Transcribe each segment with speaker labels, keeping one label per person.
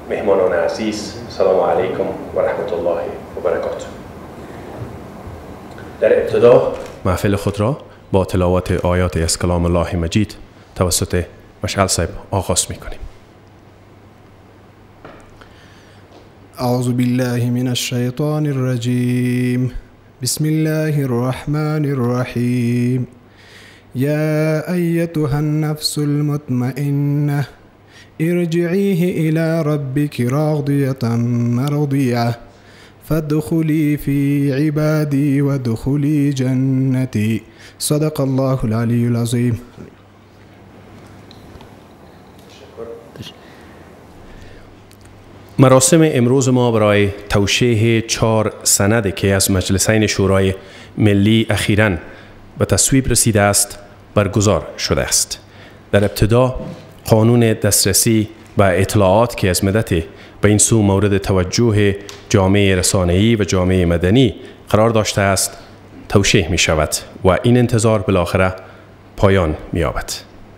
Speaker 1: مهمانان عزیز، سلام علیکم و رحمت الله و برکاته. در ابتدا محفل خود را با تلاوت آیات از کلام الله مجید توسط مشعل صاحب آغاز می‌کنیم.
Speaker 2: اعوذ بالله من الشیطان الرجیم. بسم الله الرحمن الرحیم. یا ایتها النفس المطمئنه ارجعيه إلى ربك راضية مرضية فادخلي في عبادي وادخلي جنتي. صدق الله العلي العظيم.
Speaker 1: مراسم امروز ما برای توشیح 4 سند که از مجلسین شورای ملی اخیراً به تصویب رسیده است برگزار شده است. در ابتدا قانون دسترسی و اطلاعات که از مدت به این سو مورد توجه جامعه رسانه‌ای و جامعه مدنی قرار داشته است توشیح می شود و این انتظار بالاخره پایان می یابد.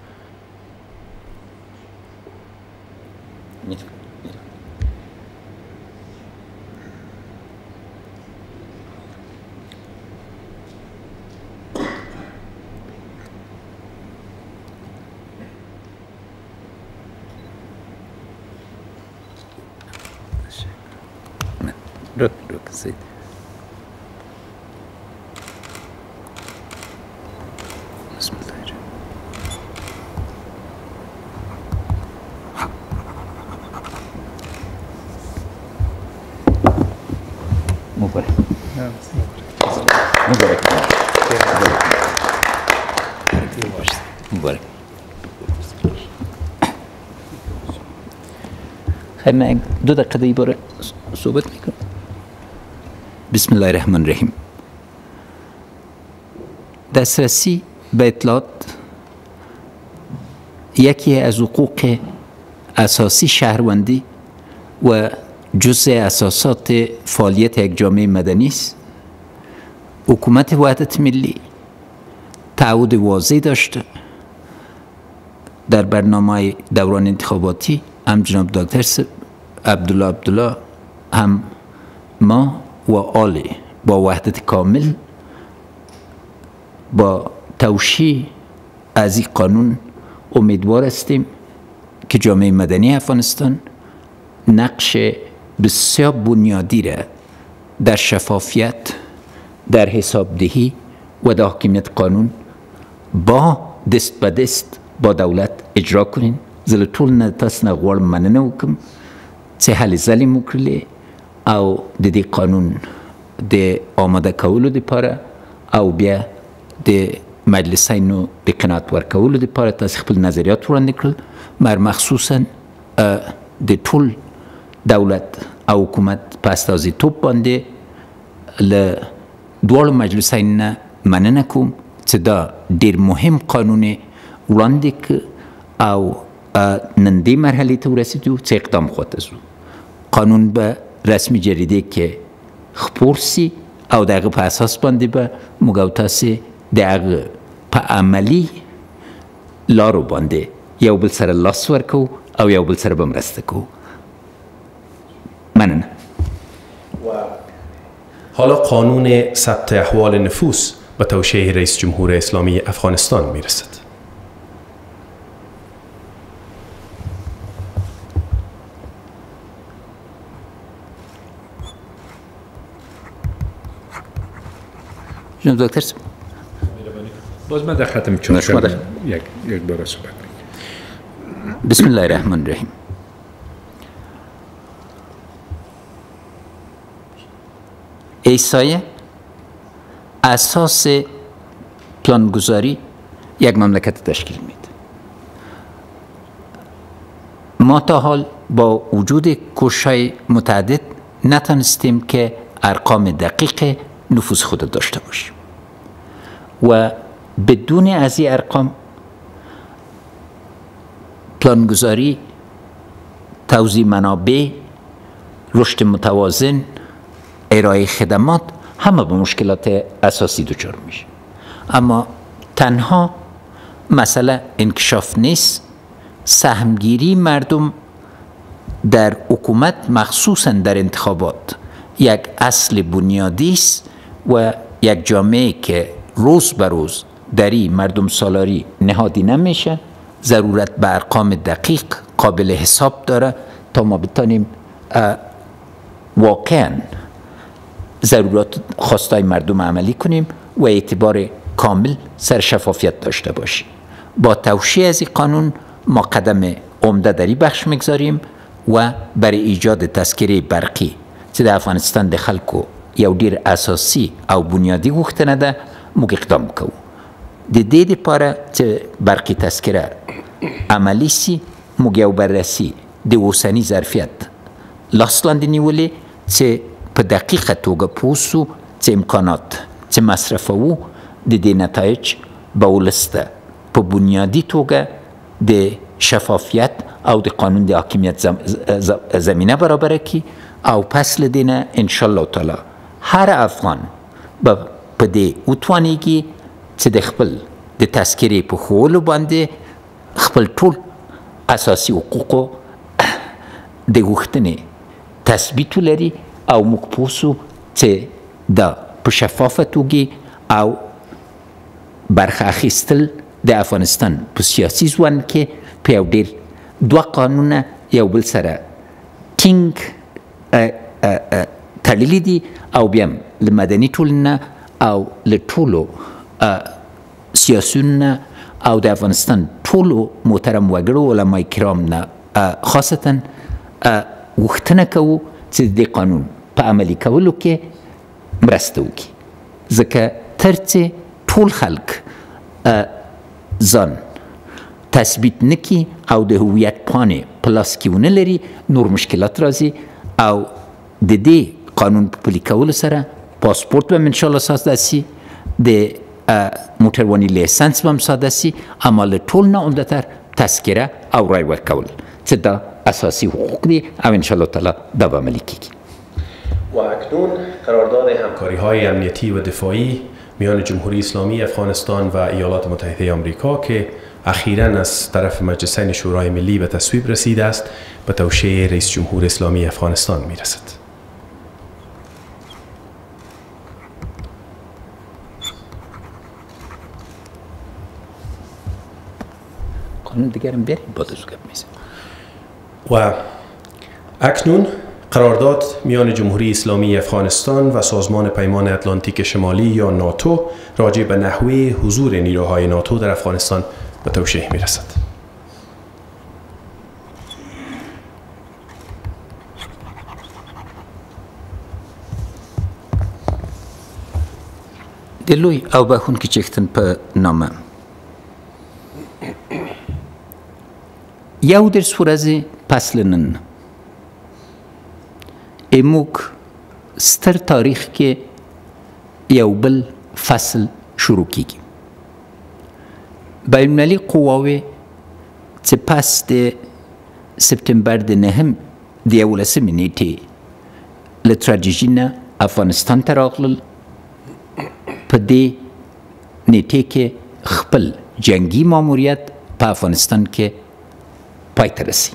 Speaker 3: ركزت. بسم الله مبارك مبارك مبارك. خیلی من 2 دقیقه ای باره صحبت میکنم. بسم الله الرحمن الرحیم. دسترسی به اطلاعات یکی از حقوق اساسی شهروندی و جزء اساسات فعالیت یک جامعه مدنی است. حکومت وحدت ملی تعهد واضح داشته در برنامه دوران انتخاباتی، هم جناب دکتر عبدالله هم ما و آل با وحدت کامل با توشیح از این قانون امیدوار هستیم که جامعه مدنی افغانستان نقش بسیار بنیادی را در شفافیت، در حسابدهی و در حاکمیت قانون با دست به دست با دولت اجرا کنین. زل ټول نه تاسو نه غواړم مننه وکړم چې هلې ځلې مو کړلې او د دې قانون د آماده کولو دپاره او بیا د مجلسینو د قناعت ورکولو دپاره تاسو خپل نظریات وړاندې کړل. مخصوصا د ټول دولت او حکومت په استازیتوب باندې له دواړو مجلسینو نه مننه کوم چې دا ډېر مهم قانون وړاندې کړ او نن دې مرحلې ته ورسېدو چې اقدام خواته ځو. قانون به رسمي جریده کې خپور سي او د هغه په اساس باندې به موږ او تاسې د هغه په عملي لارو باندې یو بل سره لاس ورکو او یو بل سره به مرسته کوو. مننه.
Speaker 1: حالا قانون ثبت احوال نفوس به توشیح رئیس جمهور اسلامی افغانستان میرسد.
Speaker 3: جناب دکتر
Speaker 4: باز من در ختم چهارشنبه یک بار صحبت می‌کنم.
Speaker 3: بسم الله الرحمن الرحیم. ایسایه اساس پلانگذاری یک مملکت تشکیل میده. ما تا حال با وجود کوشش‌های متعدد نتونستیم که ارقام دقیق نفوذ خود داشته باشیم و بدون از این ارقام پلانگذاری، توزیع منابع، رشد متوازن، ارائه خدمات همه به مشکلات اساسی دچار میشه. اما تنها مسئله انکشاف نیست، سهمگیری مردم در حکومت مخصوصا در انتخابات یک اصل بنیادی است و یک جامعه که روز به روز در این مردم سالاری نهادی نمیشه ضرورت به ارقام دقیق قابل حساب داره تا ما بتانیم واقعا ضرورت خواستای مردم عملی کنیم و اعتبار کامل سر شفافیت داشته باشیم. با توشیح از این قانون ما قدم عمده در این بخش میگذاریم و برای ایجاد تذکره برقی چې د افغانستان د خلکو یو ډیر اساسي او بنیادی غوښتنه ده موږ اقدام کوو. د دې لپاره چې برقی تذکره عملی سي موږ یو بررسي د اوسني ظرفیت لاس لاندې نیولې چې په دقیقه توګه پوه سو چې امکانات چې مصرفوو د دې نتایج به ولس ته په بنیادي توګه د شفافیت او د قانون د حاکمیت زمینه برابره کی او پس لدینه انشاءالله تعالی هر افغان په دې وتوانیږي چې د خپل د تذکرې په ښوولو باندې خپل ټول اساسي حقوقو د غوښتنې تثبیت ولري او موږ پوه سو چې دا په شفافه توګه او برخه اخیستل د افغانستان په سیاسي ژوند کې په یو ډېر دوه قانونه یو بل سره ټینګ تړلي دي او بیا هم له مدني ټولنې او له ټولو سیاسیونو او د افغانستان ټولو محترم وګړو علما کرام نه خاصتا غوښتنه کوو چې د قانون په عملي کولو کې مرسته وکړي ځکه تر څو ټول خلک ځان تثبیت نکي او د هویت پاڼې په لاس کې ونه لري نور مشکلات راځي او د دې قانون په پلي کولو سره پاسپورت به انشاءالله ساده سي د موټرواني لیسنس به هم ساده سي اما له ټول نه عمده‌تر تذکره او رای ورکول چې دا اساسي حقوق دي او انشاءالله تعالی دا به عملي کیږي.
Speaker 1: و اکنون قرارداد همکاری‌های امنیتی و دفاعی میان جمهوری اسلامی افغانستان و ایالات متحده آمریکا که اخیراً از طرف مجلسین شورای ملی به تصویب رسیده است به توشیح رئیس جمهور اسلامی افغانستان میرسد. و اکنون قرارداد میان جمهوری اسلامی افغانستان و سازمان پیمان اتلانتیک شمالی یا ناتو راجع به نحوه حضور نیروهای ناتو در افغانستان به توشیح میرسد.
Speaker 3: د لوی او بخونکي چښتن په نامه یو درس ورځې پس له نن موږ ستر تاریخ کې یو بل فصل شروع کیږي. بین المللي قواوې چې پس د سپتامبر د نهم د 11مې نیټې له تراجیدي نه افغانستان ته راغلل په دې نیټې کې خپل جنگي ماموریت په افغانستان کې پای ته رسي.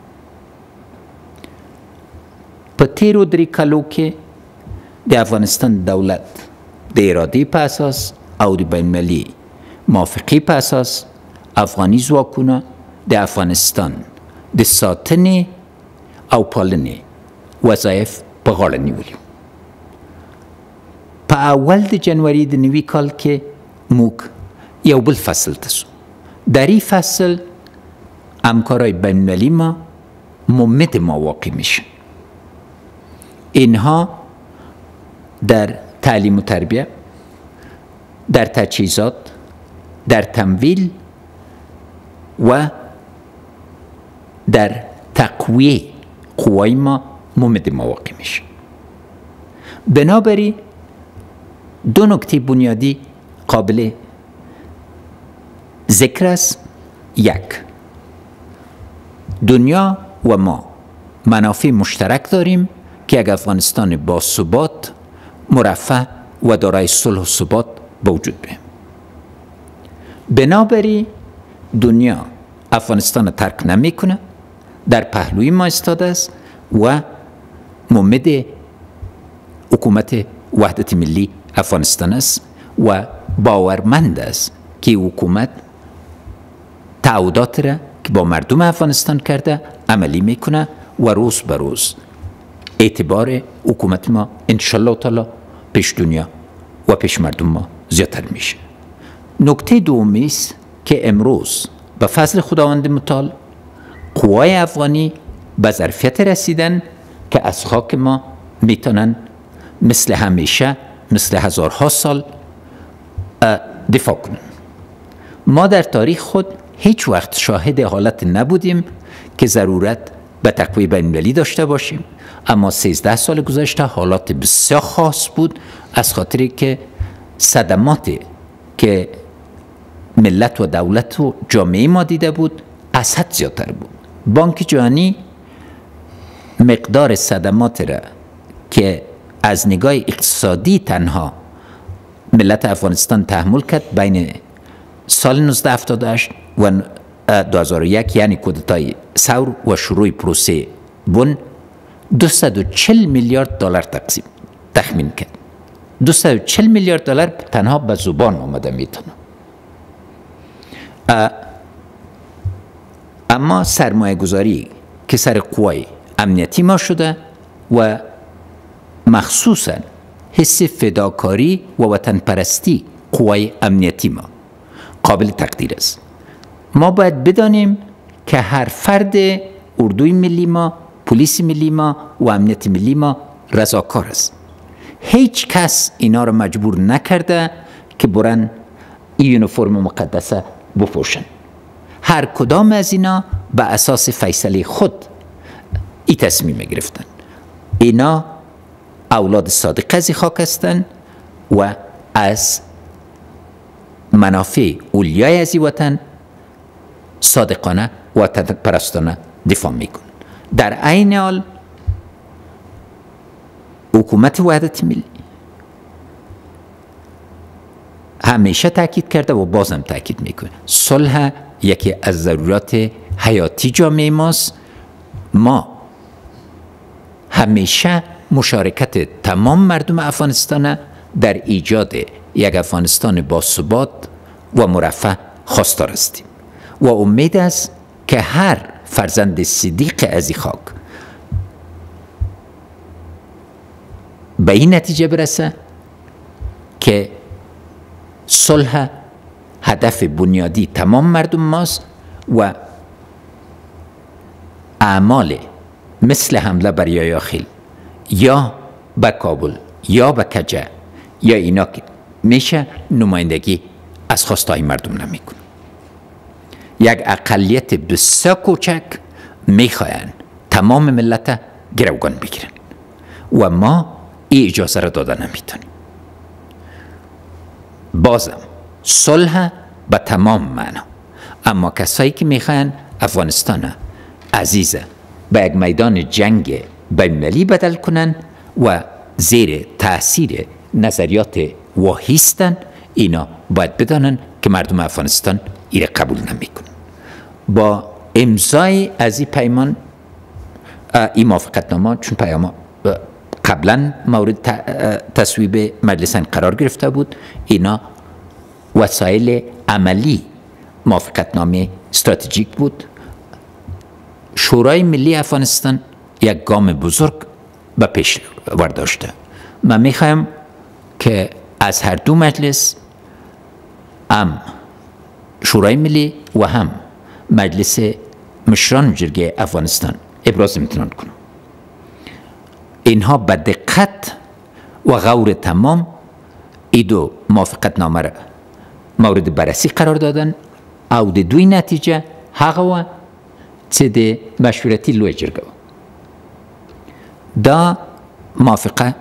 Speaker 3: په تیرو 3 کالو کې د افغانستان دولت د ارادې په اساس او د بین المللي موافقې په اساس افغاني ځواکونه د افغانستان د ساتنې او پالنې وظایف په غاړه نیولي. په اول د جنوري د نوي کال کې موږ یو بل فصل ته سو. در این فصل همکارای بین المللی ما ممد ما واقع میشن. اینها در تعلیم و تربیه، در تجهیزات، در تمویل و در تقویه قوای ما ممد ما واقع میشن. بنابراین 2 نکته بنیادی قابل ذکر است. یک، دنیا و ما منافع مشترک داریم که یک افغانستان با ثبات، مرفه و دارای صلح و ثبات به وجود بیاید. بنابراین دنیا افغانستان ترک نمیکنه در پهلوی ما ایستاده است و مؤمد حکومت وحدت ملی افغانستان است و باورمند است که حکومت تعهدات را که با مردم افغانستان کرده عملی میکنه و روز به روز اعتبار حکومت ما انشالله تعالی پیش دنیا و پیش مردم ما زیادتر میشه. نکته دومی است که امروز به فضل خداوند متعال قوای افغانی به ظرفیت رسیدن که از خاک ما میتونن مثل همیشه، مثل هزارها سال دفاع کنن. ما در تاریخ خود هیچ وقت شاهد حالت نبودیم که ضرورت به تقویه بین‌المللی داشته باشیم، اما 13 سال گذشته حالات بسیار خاص بود، از خاطری که صدماتی که ملت و دولت و جامعه ما دیده بود از حد زیادتر بود. بانک جهانی مقدار صدمات را که از نگاه اقتصادی تنها ملت افغانستان تحمل کرد بین سال 1978 و 2001 یعنی کودتای ثور و شروع پروسه بن 240 میلیارد دلار تخمین کرد. 240 میلیارد دلار تنها به زبان آمده میتونه. اما سرمایه گذاری که سر قوای امنیتی ما شده و مخصوصا حس فداکاری و وطن پرستی قوای امنیتی ما قابل تقدیر است. ما باید بدانیم که هر فرد اردوی ملی ما، پلیس ملی ما و امنیت ملی ما رضاکار است. هیچ کس اینا رو مجبور نکرده که برن این یونیفرم مقدسه بپوشن. هر کدام از اینا به اساس فیصله خود این تصمیم گرفتن. اینا اولاد صادق از خاک هستند و از منافع اولیای از وطن صادقانه و وطن پرستانه دفاع میکنن. در عین حال حکومت وحدت ملی همیشه تاکید کرده و بازم تاکید میکنه صلح یکی از ضرورات حیاتی جامعه ماست. ما همیشه مشارکت تمام مردم افغانستان در ایجاد یک افغانستان باثبات و مرفه خواستار هستیم و امید است که هر فرزند صدیق از این خاک به این نتیجه برسه که صلح هدف بنیادی تمام مردم ماست و اعمال مثل حمله بر یاخیل یا به کابل یا به کجه یا اینا که میشه نمایندگی از خواستهای مردم نمیکنه. یک اقلیت بسیار کوچک میخواین تمام ملت گروگان بگیرن و ما این اجازه را داده نمیتونیم. بازم صلح به تمام معنا، اما کسایی که میخواین افغانستان عزیزه به یک میدان جنگ بین‌المللی بدل کنن و زیر تاثیر نظریات واهیستن، اینا باید بدانن که مردم افغانستان ایره قبول نمیکنن. با امضای از این پیمان، این موافقتنامه، چون پیام قبلا مورد تصویب مجلس قرار گرفته بود، اینا وسایل عملی موافقتنامه استراتژیک بود. شورای ملی افغانستان یک گام بزرگ به پیش برداشته. من میخوایم که از هر دو مجلس، هم شورای ملی و هم مجلس مشران جرگه افغانستان، ابراز امتنان کنم. اینها به دقت و غور تمام این دو موافقتنامه را مورد بررسی قرار دادن او د دوی نتیجه هغه و چې د مشورتي لوی جرګه دا موافقه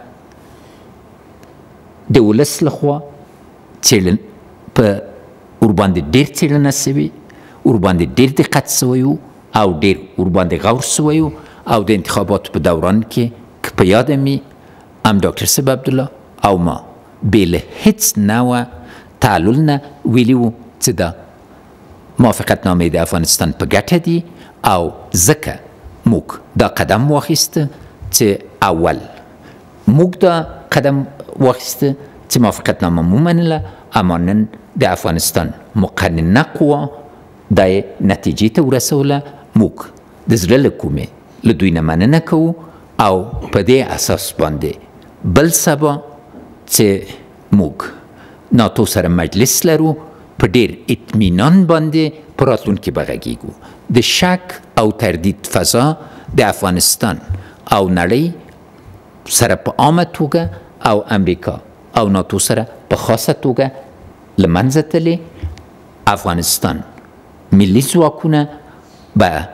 Speaker 3: د ولس لخوا څېړل په ورباندې ډېر څېړنه سوي، ورباندې ډېر دقت سوی او ډېر ورباندې غور سوی او د انتخاباتو په دوران کې په یاد می هم ډاکټر صاحب عبدالله او ما بې له هېڅ نوع تعلل نه ویلي وو چې دا موافقتنامې د افغانستان په ګټه دي او ځکه موږ دا قدم واخیسته چې اول موږ دا قدم واخیسته چې موافقتنامه مو منله، اما نن د افغانستان مقننه قوا د نتیجې ته ورسوله. موږ د زړه له کومې له دوی نه مننه کوو او په دې اساس باندې بل سبا چې موږ ناتو سره مجلس لرو په ډېر اطمینان باندې په راتلونکي به غږیږو. د شک او تردید فضا د افغانستان او نړۍ سره په عامه توګه او امریکا او ناتو سره په خاصه توګه له منځه تللی. افغانستان ملي ځواکونه به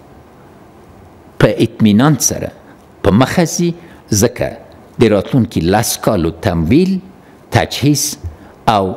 Speaker 3: په اطمینان سره په مخه ځي، ځکه د راتلونکي 10 کالو تمویل، تجهیز او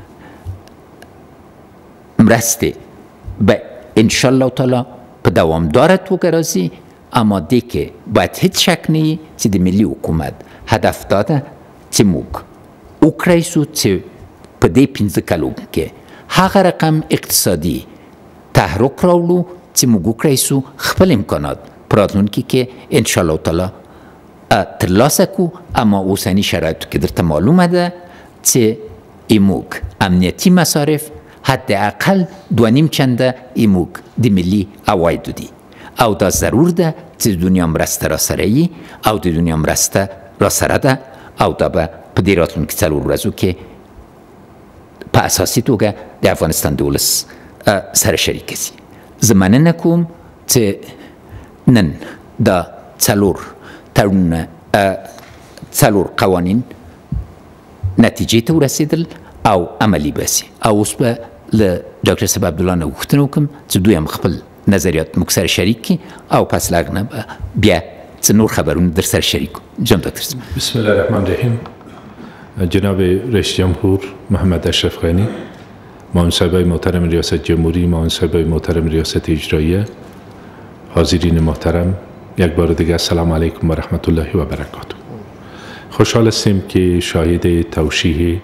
Speaker 3: مرستې به انشاءالله تعالی په دوامداره توګه راځي. اما دې کې باید هیڅ شک نه وي چې د ملي حکومت هدف دا ده چې موږ وکړی شو چې په دې 15 کالو کې هغه رقم اقتصادي تحرک راوړو چې موږ وکړی شو خپل امکانات په راتلونکي کې انشاءالله تعالی ترلاسه کړو. اما اوسني شرایطو کې درته معلومه ده چې موږ امنیتي مصارف حداقل 2.5 چنده موږ د ملي عوایدو دي او دا ضرور ده چې د دنیا مرسته را سره وي او د دنیا مرسته را سره ده او دا به په دې راتلونکي 4 ورځو کې په اساسي توګه د افغانستان د ولس سره شریک شي. زه مننه کوم چې نن دا 4 تړونونه 4 قوانین نتیجې ته ورسېدل او عملي به شي. او اوس به له ډاکټر صاحب عبدالله نه غوښتنه وکړم چې دوی هم خپل نظریات موږ سره شریک کړي او پس له هغه نه به بیا څه نور خبرونه در سره شریک کړو. جناب ډاکټر صاحب.
Speaker 4: بسم الله الرحمن الرحیم. جناب رئیس جمهور محمد اشرف غنی، معاون صاحبای محترم ریاست جمهوری، معاون صاحبای محترم ریاست اجراییه، حاضرین محترم، یک بار دیگه السلام علیکم و رحمت الله و برکاته. خوشحال هستیم که شاهد توشیح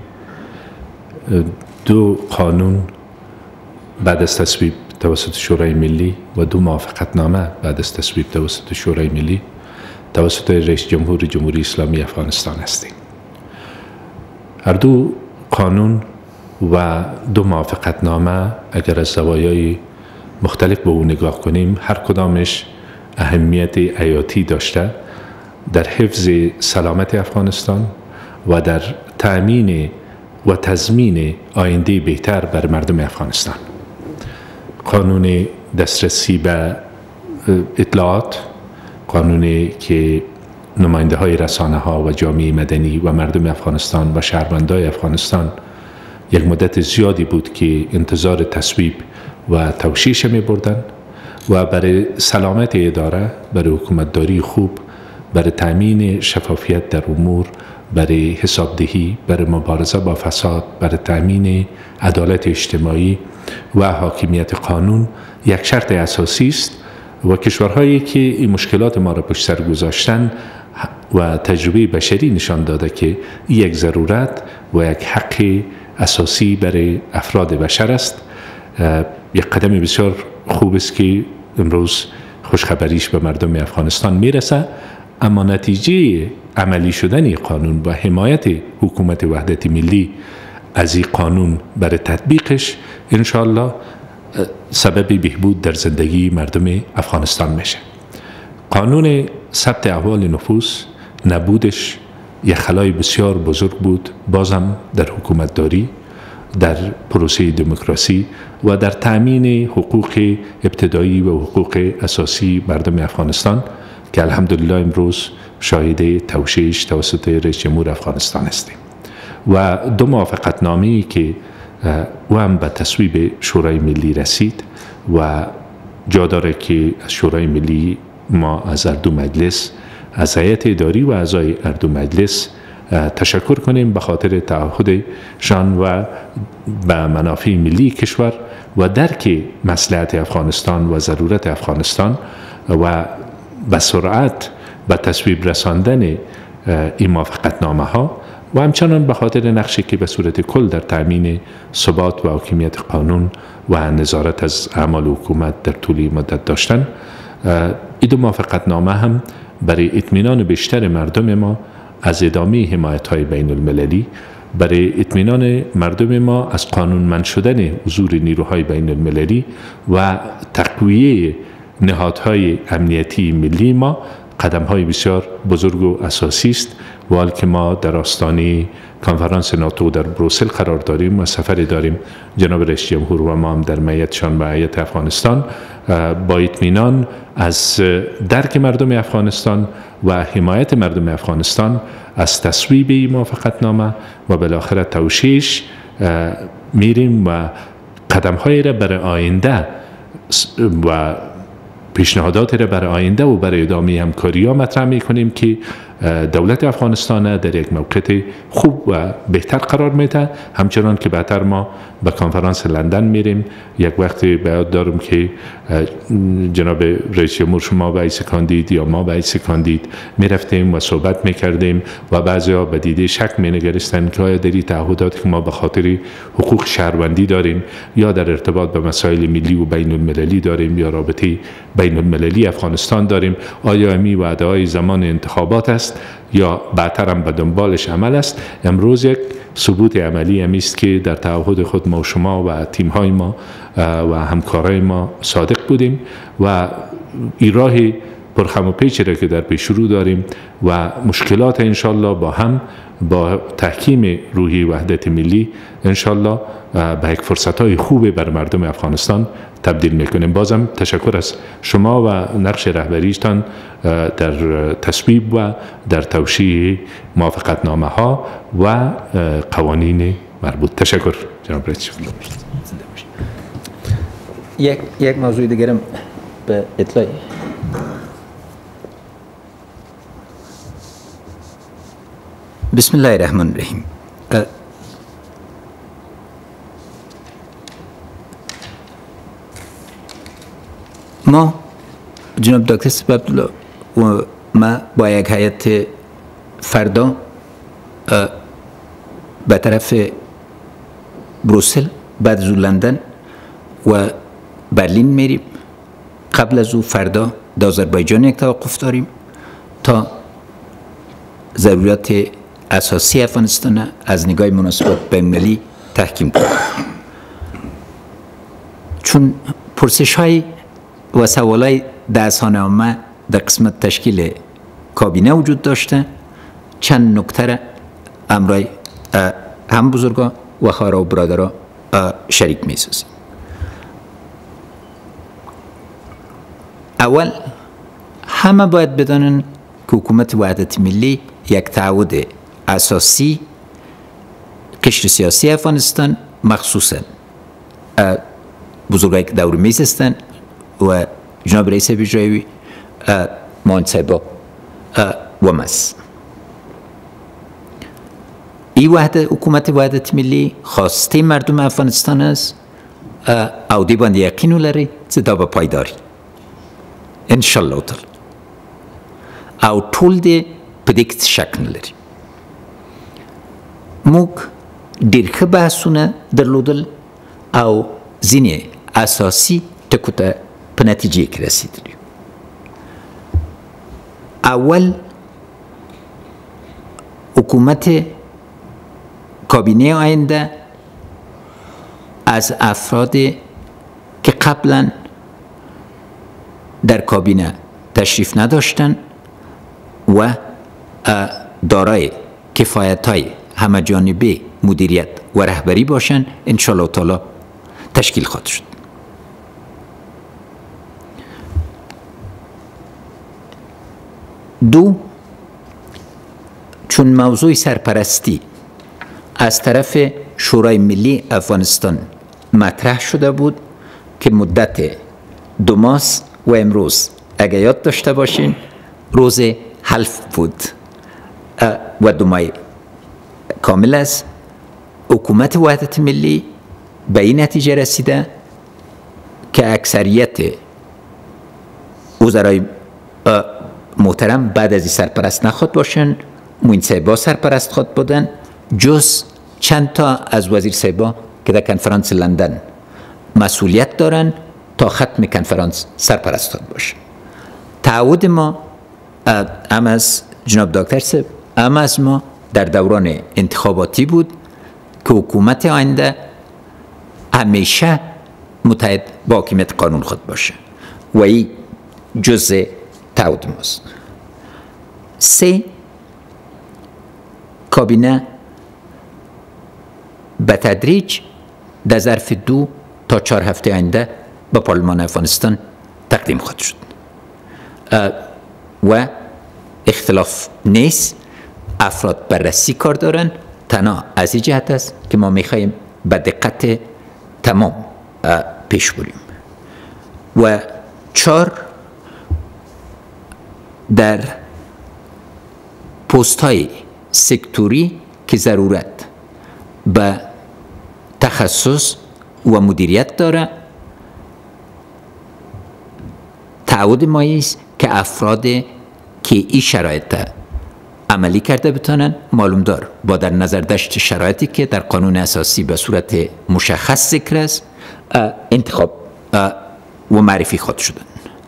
Speaker 4: 2 قانون بعد از تصویب توسط شورای ملی و 2 موافقتنامه بعد از تصویب توسط شورای ملی توسط رئیس جمهور جمهوری اسلامی افغانستان هستیم. هر 2 قانون و 2 موافقتنامه اگر از زوایای مختلف به او نگاه کنیم هر کدامش اهمیت حیاتی داشته در حفظ سلامت افغانستان و در تأمین و تضمین آینده بهتر بر مردم افغانستان. قانون دسترسی به اطلاعات، قانونی که نماینده های رسانه ها و جامعه مدنی و مردم افغانستان و شهروندان افغانستان یک مدت زیادی بود که انتظار تصویب و توشیحش می بردن و برای سلامت اداره، برای حکومتداری خوب، برای تأمین شفافیت در امور، برای حسابدهی، برای مبارزه با فساد، برای تأمین عدالت اجتماعی و حاکمیت قانون یک شرط اساسی است و کشورهایی که این مشکلات ما را پشت سر گذاشتن و تجربه بشری نشان داده که یک ضرورت و یک حق اساسی برای افراد بشر است. یک قدم بسیار خوب است که امروز خوشخبریش به مردم افغانستان میرسه، اما نتیجه عملی شدن قانون و حمایت حکومت وحدت ملی از این قانون برای تطبیقش انشاءالله سبب بهبود در زندگی مردم افغانستان میشه. قانون ثبت احوال نفوس نبودش یک خلای بسیار بزرگ بود، بازم در حکومتداری، در پروسه دموکراسی و در تأمین حقوق ابتدایی و حقوق اساسی مردم افغانستان که الحمدلله امروز شاهد توشیحش توسط رئیس جمهور افغانستان هستیم. و 2 موافقتنامه‌ای که او هم به تصویب شورای ملی رسید و جا داره که از شورای ملی ما از هر 2 مجلس، از هیئت اداری و اعضای هر 2 مجلس تشکر کنیم به خاطر تعهدشان و به منافع ملی کشور و درک مصلحت افغانستان و ضرورت افغانستان و به سرعت به تصویب رساندن این موافقتنامه ها و همچنان به خاطر نقشی که به صورت کل در تأمین ثبات و حاکمیت قانون و نظارت از اعمال حکومت در طول مدت داشتن این دو موافقتنامه هم برای اطمینان بیشتر مردم ما از ادامه حمایت‌های بین المللی، برای اطمینان مردم ما از قانونمند شدن حضور نیروهای بین المللی و تقویه نهادهای امنیتی ملی ما قدم‌های بسیار بزرگ و اساسی است. و حال که ما در آستانه کنفرانس ناتو در بروسل قرار داریم و سفری داریم جناب رئیس جمهور و ما هم در میتشان به هیئت افغانستان، با اطمینان از درک مردم افغانستان و حمایت مردم افغانستان از تصویب موافقتنامه و بالاخره توشیش میریم و قدم‌هایی را برای آینده و پیشنهادات را برای آینده و برای ادامه همکاری ها مطرح میکنیم که دولت افغانستان در یک موقعیت خوب و بهتر قرار میده. همچنان که بعدتر ما به کنفرانس لندن میریم، یک وقتی به یاد دارم که جناب رئیس جمهور شما به حیث کاندید یا ما به حیث کاندید میرفتیم و صحبت میکردیم و بعضیا به دیده شک مینگریستند که آیا در این تعهدات که ما به خاطر حقوق شهروندی داریم یا در ارتباط به مسائل ملی و بین المللی داریم یا رابطه بین المللی افغانستان داریم، آیا امی وعده های زمان انتخابات است یا بعدتر هم به دنبالش عمل است. امروز یک ثبوت عملی همی است که در تعهد خود ما و شما و تیم های ما و همکارای ما صادق بودیم و این راه پرخم و پیچی را که در پیش رو داریم و مشکلات انشالله با هم با تحکیم روحی وحدت ملی انشالله به یک فرصت های خوب بر مردم افغانستان تبدیل میکنیم. بازم تشکر از شما و نقش رهبریتان در تصویب و در توشیح موافقتنامه ها و قوانین مربوط. تشکر جناب رئیس جمهور.
Speaker 3: یک موضوع دیگرم به اطلاع. بسم الله الرحمن الرحیم. ما جناب دکتر سپه عبدالله و ما با یک هیئت فردا به طرف بروسل، بعد از لندن و برلین میریم. قبل از او فردا در آذربایجان یک توقف داریم تا ضرورت اساسی افغانستان از نگاه مناسبات بین‌المللی تحکیم کنیم. چون پرسش های و سوال های دستان عامه در قسمت تشکیل کابینه وجود داشته، چند نکته امرای هم بزرگا و خواهرها و برادرها شریک می سازیم. اول همه باید بدانن که حکومت وحدت ملی یک تعهد اساسی قشر سیاسی افغانستان مخصوصا بزرگایی که دور میز هستند و جناب رئیس بیجایوی معاون صاحبا و مس. این حکومت وحدت ملی خواسته مردم افغانستان است او دی باندې یقین ولري چې دا به پایداري انشاءالله تعالی او ټول دې په دې کې شک نه لري. موږ ډېر ښه بحثونه درلودل او ځینې اساسي ټکو ته په نتیجې کې رسېدلي. اول حکومت کابینه آینده از افرادی که قبلا در کابینه تشریف نداشتند و دارای کفایت‌های همه جانبه مدیریت و رهبری باشند انشاءالله تعالی تشکیل خواهد شد. دو، چون موضوع سرپرستی از طرف شورای ملی افغانستان مطرح شده بود که مدت 2 ماه و امروز اگر یاد داشته باشین روز حلف بود و 2 ماه کامل است، حکومت وحدت ملی به این نتیجه رسیده که اکثریت وزرای محترم بعد از این سرپرست نخواد باشن، معین صاحبا سرپرست خواد بودن جز چند تا از وزیر صاحبا که در کنفرانس لندن مسئولیت دارن تا ختم کنفرانس سرپرست خواد باشن. تعهد ما هم از جناب دکتر صاحب هم از ما در دوران انتخاباتی بود که حکومت آینده همیشه متحد با حاکمیت قانون خود باشه و این جزء تعهد ماست. 3. کابینه به تدریج در ظرف 2 تا 4 هفته آینده به پارلمان افغانستان تقدیم خواهد شد و اختلاف نیست. افراد بررسی کار دارن، تنها از این جهت است که ما میخواییم به دقت تمام پیش بریم. و 4 در پست های سکتوری که ضرورت به تخصص و مدیریت داره، تعهد ما است که افراد که این شرایط عملی کرده بتونن، معلوم دار با در نظر داشت شرایطی که در قانون اساسی به صورت مشخص ذکر است انتخاب و معرفی خود شدن.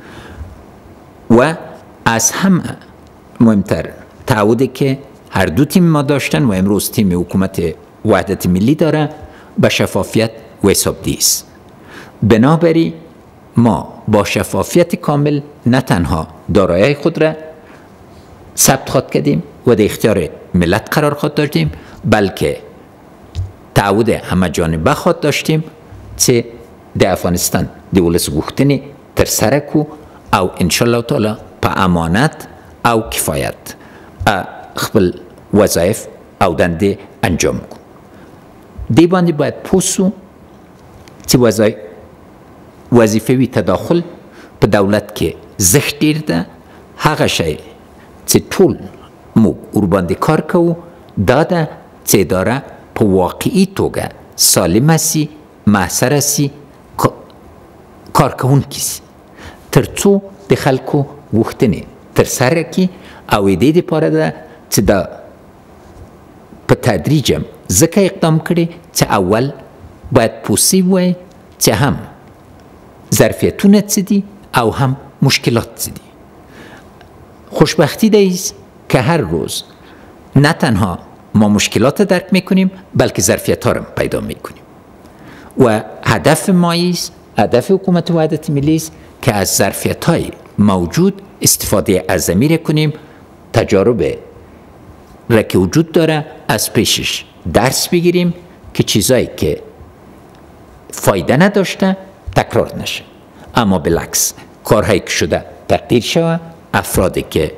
Speaker 3: و از همه مهمتر تعهدی که هر دو تیم ما داشتن و امروز تیم حکومت وحدت ملی داره به شفافیت و حسابدهی است. بنابراین ما با شفافیت کامل نه تنها دارایی خود را ثبت خواهد کردیم و در اختیار ملت قرار خواهد داشتیم، بلکه تعهد همه جانبه خواهد داشتیم که در افغانستان دولت گفتنی تر سره کو او انشالله تعالی په امانت او کفایت خپل وظایف او دنده انجام کو. دی باندې باید پوسو چې وظیفوي تداخل په دولت کې زښت ډیر ده. هغه شی چې ټول موږ ورباندې کار کوو دا ده چې اداره په واقعي توګه سالمه سي، محصره سي، کارکوونکي سي، تر څو د خلکو غوښتنې ترسره کړي. او دې دپاره ده چې دا په تدریج هم ځکه اقدام کړي چې اول باید پوسی وای چې هم ظرفیتونه څه دي او هم مشکلات څه دي. خوشبختی ده ایست که هر روز نه تنها ما مشکلات درک میکنیم بلکه ظرفیت ها را پیدا میکنیم و هدف ما ایست، هدف حکومت وحدت ملی است که از ظرفیت های موجود استفاده اعظمی کنیم. تجارب را که وجود داره از پیشش درس بگیریم که چیزایی که فایده نداشته تکرار نشه، اما بالعکس کارهایی که شده تقدیر شود، افرادی که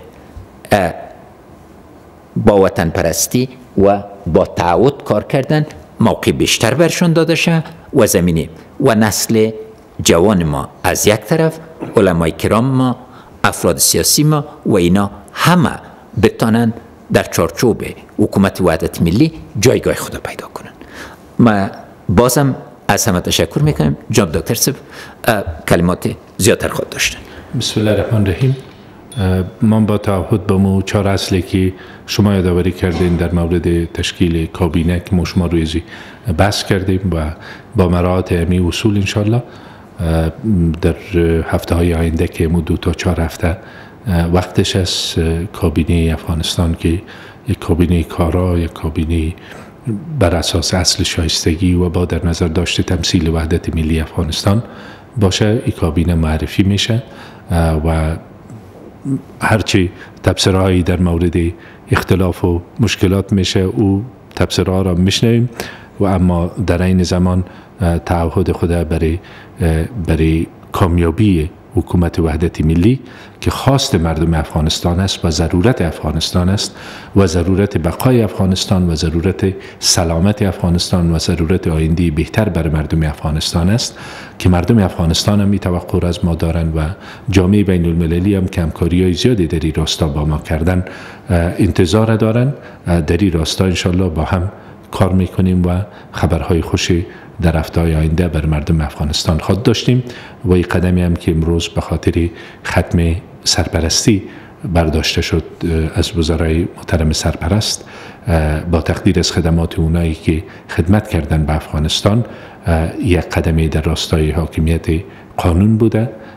Speaker 3: با وطن پرستی و با تعهد کار کردن موقع بیشتر برشون داده شه و زمینه و نسل جوان ما از یک طرف، علمای کرام ما، افراد سیاسی ما و اینا همه بتانن در چارچوب حکومت وحدت ملی جایگاه خود پیدا کنن. ما بازم از همه تشکر میکنم. جناب دکتر صاحب کلمات زیادتر خود داشتن.
Speaker 4: بسم الله الرحمن الرحیم. من با تعهد به مو 4 اصلی که شما یادآوری کردین در مورد تشکیل کابینه که ما شما روی بحث کردیم و با مراعات امی اصول انشالله در هفته های آینده که مو 2 تا 4 هفته وقتش از کابینه افغانستان که یک کابینه کارا، یک کابینه بر اساس اصل شایستگی و با در نظر داشته تمثیل وحدت ملی افغانستان باشه، این کابینه معرفی میشه و هرچی تبصرهایی در مورد اختلاف و مشکلات میشه او تبصرها را میشنویم و اما در این زمان تعهد خود برای کامیابی حکومت وحدت ملی که خواست مردم افغانستان است و ضرورت افغانستان است و ضرورت بقای افغانستان و ضرورت سلامت افغانستان و ضرورت آینده بهتر برای مردم افغانستان است که مردم افغانستان هم این توقع را از ما دارند و جامعه بین المللی هم که همکاری‌های زیادی در این راستا با ما کردن انتظار دارند. در این راستا انشالله با هم کار میکنیم و خبرهای خوشی در هفته‌های آینده بر مردم افغانستان خواهد داشتیم و این قدمی هم که امروز به خاطر ختم سرپرستی برداشته شد از وزرای محترم سرپرست با تقدیر از خدمات اونایی که خدمت کردن به افغانستان یک قدمی در راستای حاکمیت قانون بوده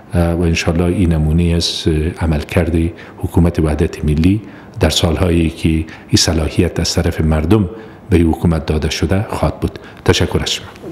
Speaker 4: و انشالله این نمونه از عملکرد حکومت وحدت ملی در سالهایی که این صلاحیت از طرف مردم به حکومت داده شده خواهد بود. تشکر از شما.